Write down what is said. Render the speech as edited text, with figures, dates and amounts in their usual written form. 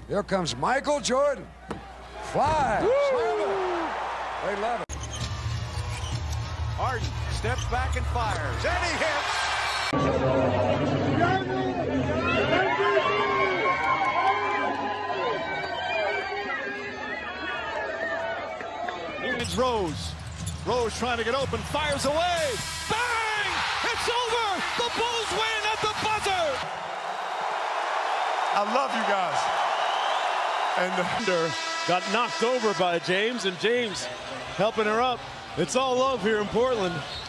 Here comes Michael Jordan. Fly. Slam it. They love it. Harden steps back and fires. And he hits. It's Rose. Rose trying to get open. Fires away. Bang! It's over. The Bulls win at the buzzer. I love you guys. And the got knocked over by James, and James helping her up. It's all love here in Portland.